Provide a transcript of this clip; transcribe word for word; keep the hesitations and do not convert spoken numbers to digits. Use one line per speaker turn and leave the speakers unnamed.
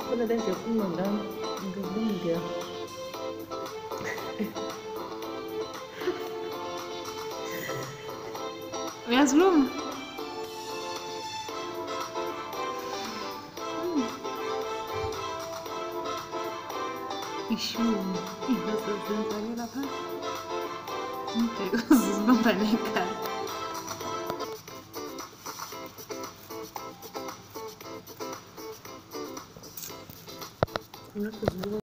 până de secundă, da? Încă bine.
Ia-ți luăm! Ищу. И засадила la fa. Nu te găsesc, nu pe necat.
Nu știu,